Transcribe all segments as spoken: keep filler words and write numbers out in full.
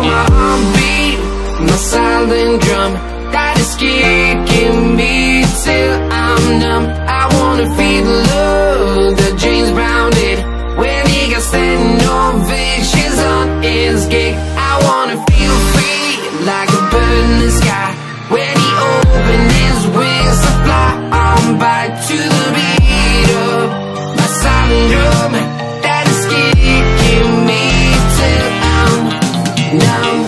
my heartbeat, my silent drum that is kicking me till I'm numb. I wanna feel the love that James Brown did when he got standing ovations on his gig. I wanna feel free like a bird in the sky when he opened his wings to fly on by to the beat of my silent drum that is kicking me till I'm numb.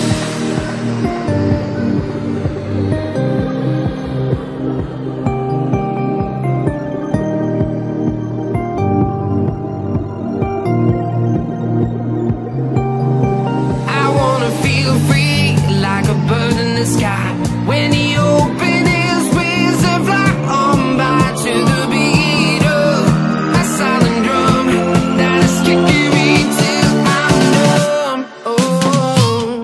I wanna feel free like a bird in the sky when he opened his wings and fly on by to the beat of my silent drum that is kicking me till I'm numb. Oh,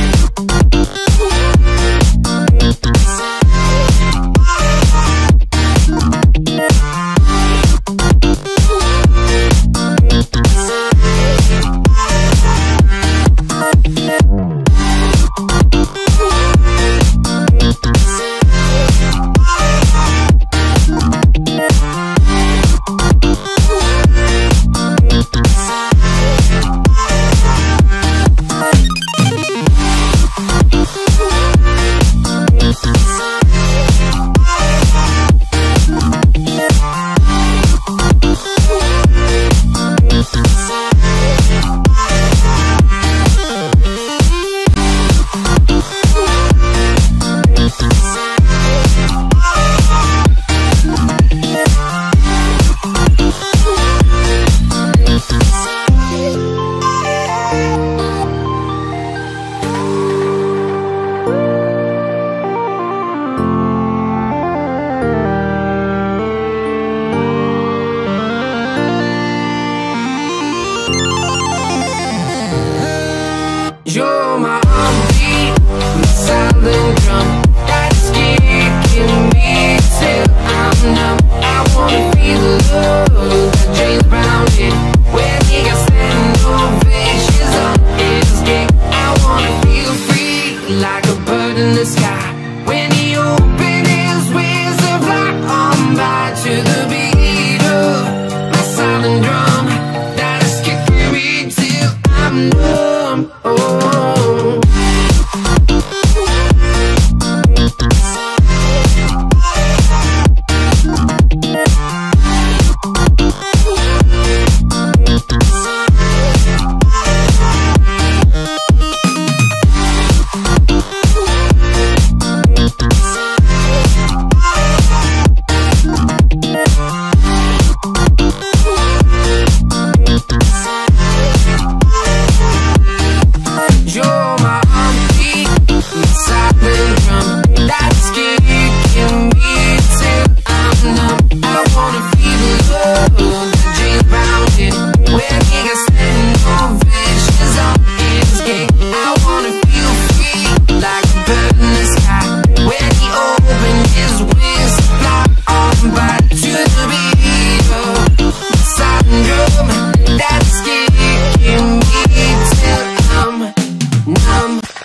you're my heartbeat, my silent drum that is kicking me till I'm numb. I wanna feel the love that James Brown did when he got standing ovations on his gig. I wanna feel free like a bird in the sky when he opened his wings and fly on by to the beat of my silent drum that is kicking me till I'm numb. Oh, that's kicking me till I'm numb.